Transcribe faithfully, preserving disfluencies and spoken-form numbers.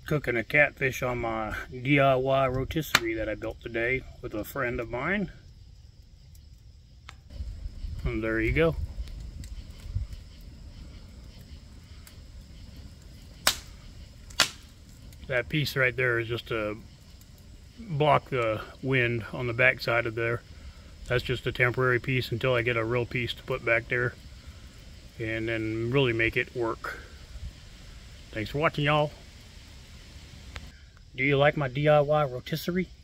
Cooking a catfish on my D I Y rotisserie that I built today with a friend of mine. And there you go. That piece right there is just to block the wind on the back side of there. That's just a temporary piece until I get a real piece to put back there and then really make it work. Thanks for watching, y'all. Do you like my D I Y rotisserie?